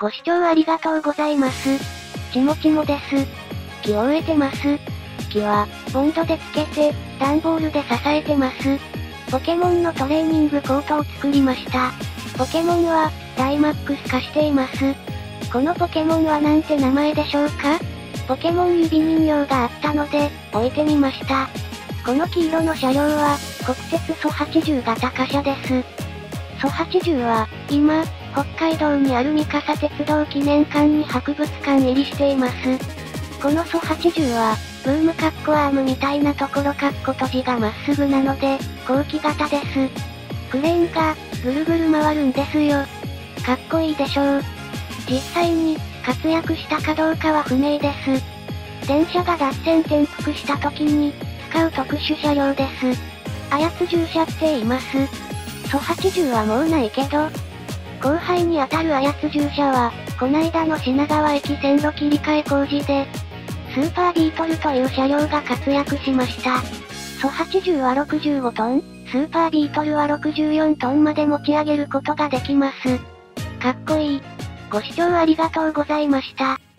ご視聴ありがとうございます。ちもちもです。木を植えてます。木は、ボンドでつけて、段ボールで支えてます。ポケモンのトレーニングコートを作りました。ポケモンは、ダイマックス化しています。このポケモンはなんて名前でしょうか？ポケモン指人形があったので、置いてみました。この黄色の車両は、国鉄蘇80型貨車です。蘇80は、今、北海道にある三笠鉄道記念館に博物館入りしています。この蘇80は、ブームアームみたいなところ閉じがまっすぐなので、後期型です。クレーンが、ぐるぐる回るんですよ。かっこいいでしょう。実際に、活躍したかどうかは不明です。電車が脱線転覆した時に、使う特殊車両です。操縦車って言います。蘇80はもうないけど、後輩に当たる操縦車は、こないだの品川駅線路切り替え工事で、スーパービートルという車両が活躍しました。蘇80は65トン、スーパービートルは64トンまで持ち上げることができます。かっこいい。ご視聴ありがとうございました。